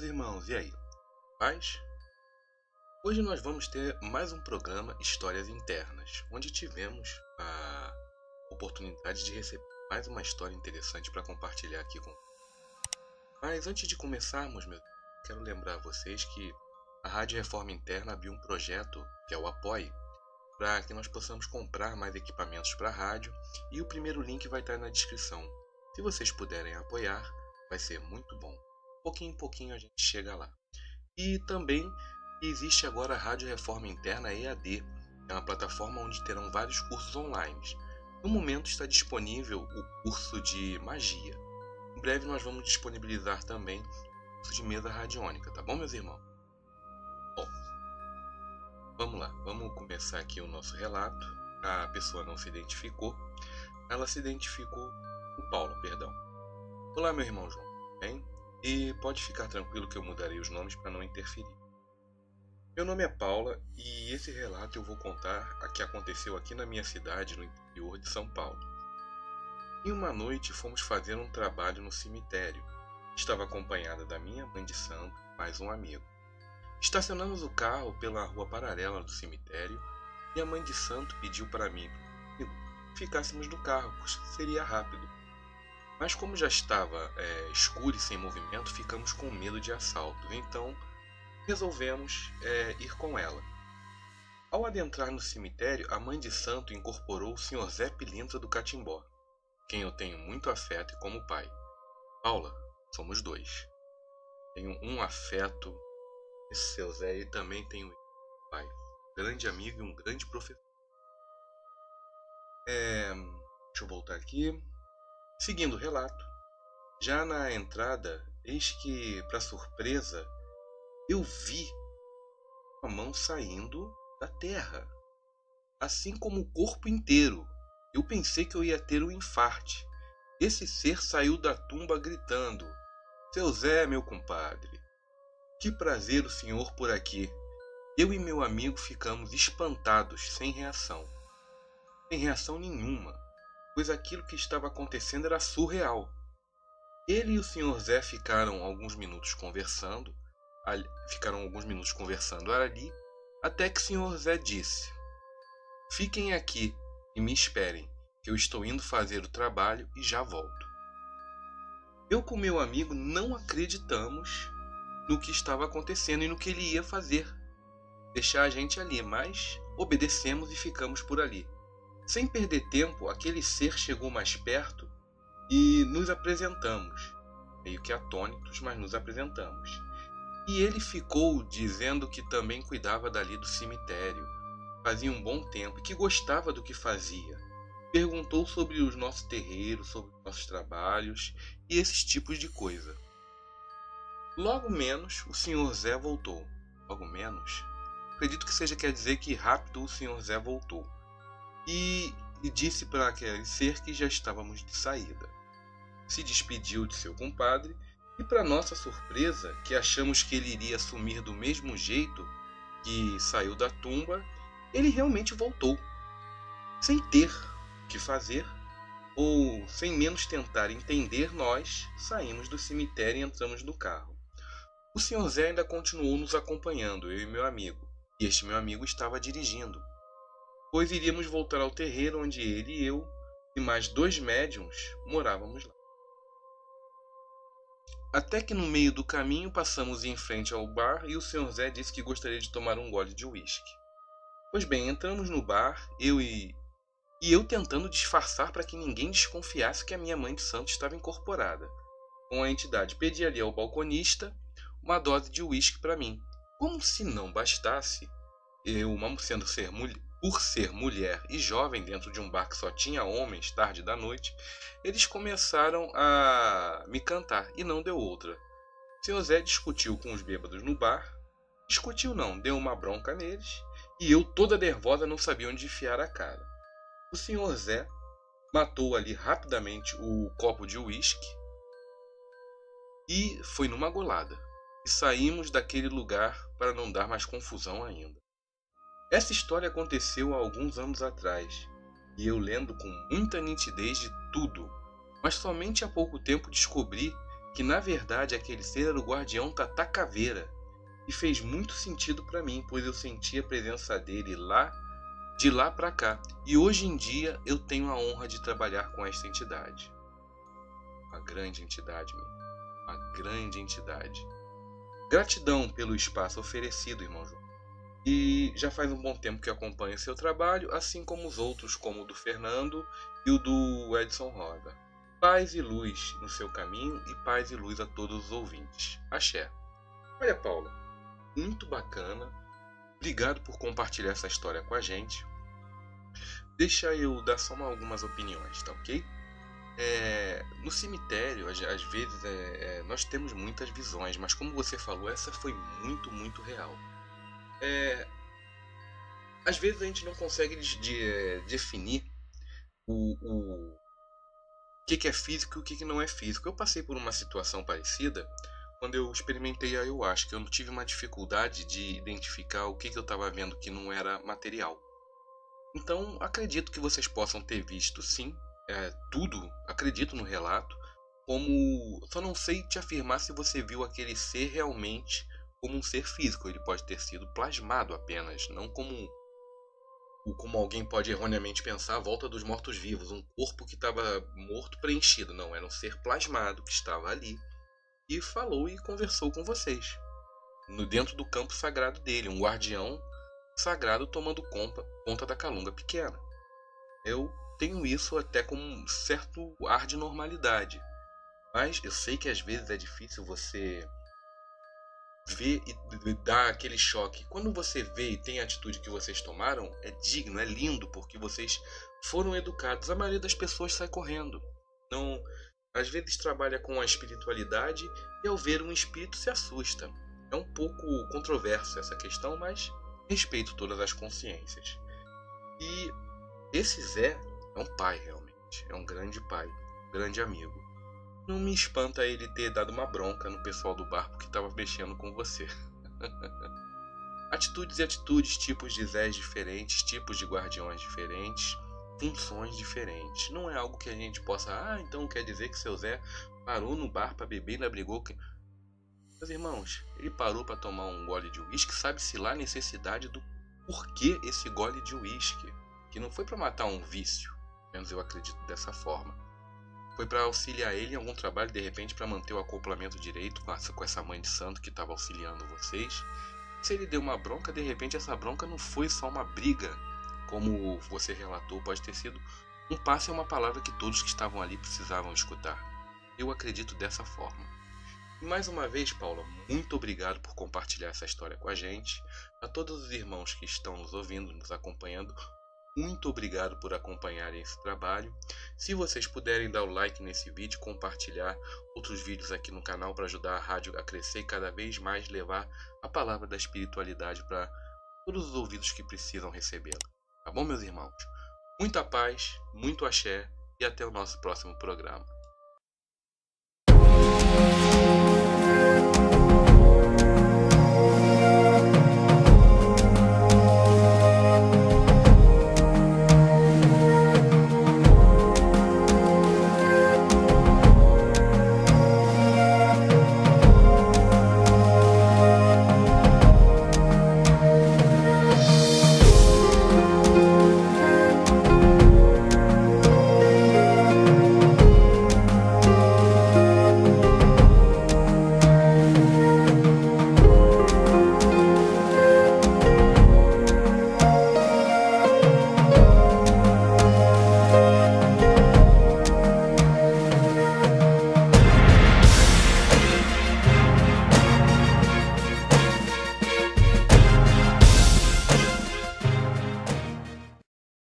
meus irmãos, e aí? Paz? Hoje nós vamos ter mais um programa Histórias Internas, onde tivemos a oportunidade de receber mais uma história interessante para compartilhar aqui com. Mas antes de começarmos, quero lembrar a vocês que a Rádio Reforma Interna abriu um projeto, que é o Apoie, para que nós possamos comprar mais equipamentos para a rádio, e o primeiro link vai estar na descrição. Se vocês puderem apoiar, vai ser muito bom. Pouquinho em pouquinho a gente chega lá. E também existe agora a Rádio Reforma Interna EAD, é uma plataforma onde terão vários cursos online. No momento está disponível o curso de magia. Em breve nós vamos disponibilizar também o curso de mesa radiônica, tá bom, meus irmãos? Bom, vamos lá, vamos começar aqui o nosso relato. A pessoa não se identificou, ela se identificou com Paula, perdão. Olá, meu irmão João, bem? E pode ficar tranquilo que eu mudarei os nomes para não interferir. Meu nome é Paula e esse relato eu vou contar a que aconteceu aqui na minha cidade, no interior de São Paulo. Em uma noite fomos fazer um trabalho no cemitério. Estava acompanhada da minha mãe de santo, mais um amigo. Estacionamos o carro pela rua paralela do cemitério e a mãe de santo pediu para mim que ficássemos no carro, pois seria rápido. Mas como já estava escuro e sem movimento, ficamos com medo de assaltos, então resolvemos ir com ela. Ao adentrar no cemitério, a mãe de santo incorporou o Sr. Zé Pilintra do Catimbó, quem eu tenho muito afeto e como pai. Paula, somos dois. Tenho um afeto, esse seu Zé, e também tenho um pai, grande amigo e um grande professor. Deixa eu voltar aqui. Seguindo o relato, já na entrada, eis que, para surpresa, eu vi uma mão saindo da terra, assim como o corpo inteiro. Eu pensei que eu ia ter um infarte. Esse ser saiu da tumba gritando: "Seu Zé, meu compadre, que prazer o senhor por aqui." Eu e meu amigo ficamos espantados, sem reação nenhuma, pois aquilo que estava acontecendo era surreal. Ele e o Sr. Zé ficaram alguns minutos conversando ali, até que o Sr. Zé disse: "Fiquem aqui e me esperem, que eu estou indo fazer o trabalho e já volto." Eu com meu amigo não acreditamos no que estava acontecendo e no que ele ia fazer, deixar a gente ali, mas obedecemos e ficamos por ali. Sem perder tempo, aquele ser chegou mais perto e nos apresentamos, meio que atônitos, mas nos apresentamos. E ele ficou dizendo que também cuidava dali do cemitério, fazia um bom tempo e que gostava do que fazia. Perguntou sobre os nossos terreiros, sobre os nossos trabalhos e esses tipos de coisa. Logo menos o Sr. Zé voltou. Logo menos? Acredito que seja quer dizer que rápido o Sr. Zé voltou. E disse para aquele ser que já estávamos de saída. Se despediu de seu compadre e, para nossa surpresa, que achamos que ele iria sumir do mesmo jeito que saiu da tumba, ele realmente voltou. Sem ter o que fazer, ou sem menos tentar entender, nós saímos do cemitério e entramos no carro. O Sr. Zé ainda continuou nos acompanhando, eu e meu amigo, e este meu amigo estava dirigindo, pois iríamos voltar ao terreiro onde ele e eu e mais 2 médiuns morávamos lá. Até que no meio do caminho passamos em frente ao bar e o Sr. Zé disse que gostaria de tomar um gole de uísque. Pois bem, entramos no bar, eu tentando disfarçar para que ninguém desconfiasse que a minha mãe de santo estava incorporada. Com a entidade, pedi ali ao balconista uma dose de uísque para mim. Como se não bastasse, por ser mulher e jovem dentro de um bar que só tinha homens, tarde da noite, eles começaram a me cantar e não deu outra. O Sr. Zé discutiu com os bêbados no bar. Discutiu não, deu uma bronca neles e eu, toda nervosa, não sabia onde enfiar a cara. O Sr. Zé matou ali rapidamente o copo de uísque e foi numa golada. E saímos daquele lugar para não dar mais confusão ainda. Essa história aconteceu há alguns anos atrás, e eu lembro com muita nitidez de tudo, mas somente há pouco tempo descobri que na verdade aquele ser era o guardião Tata Caveira. E fez muito sentido para mim, pois eu senti a presença dele de lá para cá. E hoje em dia eu tenho a honra de trabalhar com esta entidade. Uma grande entidade, meu. Uma grande entidade. Gratidão pelo espaço oferecido, irmão João. E já faz um bom tempo que acompanho seu trabalho, assim como os outros, como o do Fernando e o do Edson Roda. Paz e luz no seu caminho e paz e luz a todos os ouvintes. Axé. Olha, Paula, muito bacana. Obrigado por compartilhar essa história com a gente. Deixa eu dar só algumas opiniões, tá ok? No cemitério, às vezes, nós temos muitas visões, mas como você falou, essa foi muito, muito real. Às vezes a gente não consegue definir o que é físico e o que não é físico. Eu passei por uma situação parecida quando eu experimentei a ayahuasca. Eu não tive uma dificuldade de identificar o que eu estava vendo que não era material. Então, acredito que vocês possam ter visto, sim, tudo. Acredito no relato. Só não sei te afirmar se você viu aquele ser realmente como um ser físico. Ele pode ter sido plasmado apenas, não como alguém pode erroneamente pensar, a volta dos mortos-vivos, um corpo que estava morto preenchido. Não, era um ser plasmado que estava ali e falou e conversou com vocês. Dentro do campo sagrado dele, um guardião sagrado tomando conta da calunga pequena. Eu tenho isso até com um certo ar de normalidade. Mas eu sei que às vezes é difícil você ver e dar aquele choque. Quando você vê e tem a atitude que vocês tomaram, é digno, é lindo, porque vocês foram educados. A maioria das pessoas sai correndo. Não, às vezes trabalha com a espiritualidade e ao ver um espírito se assusta. É um pouco controverso essa questão, mas respeito todas as consciências. E esse Zé é um pai realmente, é um grande pai, um grande amigo. Não me espanta ele ter dado uma bronca no pessoal do bar porque estava mexendo com você. Atitudes e atitudes, tipos de Zés diferentes, tipos de guardiões diferentes, funções diferentes. Não é algo que a gente possa... então quer dizer que seu Zé parou no bar para beber e ainda brigou... Meus irmãos, ele parou para tomar um gole de uísque, sabe-se lá a necessidade do porquê esse gole de uísque. Que não foi para matar um vício, pelo menos eu acredito dessa forma. Foi para auxiliar ele em algum trabalho, de repente para manter o acoplamento direito com essa mãe de santo que estava auxiliando vocês. Se ele deu uma bronca, de repente essa bronca não foi só uma briga, como você relatou, pode ter sido um passe a uma palavra que todos que estavam ali precisavam escutar. Eu acredito dessa forma. E mais uma vez, Paula, muito obrigado por compartilhar essa história com a gente. A todos os irmãos que estão nos ouvindo, nos acompanhando, muito obrigado por acompanharem esse trabalho. Se vocês puderem dar o like nesse vídeo, compartilhar outros vídeos aqui no canal para ajudar a rádio a crescer e cada vez mais levar a palavra da espiritualidade para todos os ouvidos que precisam recebê-la. Tá bom, meus irmãos? Muita paz, muito axé e até o nosso próximo programa.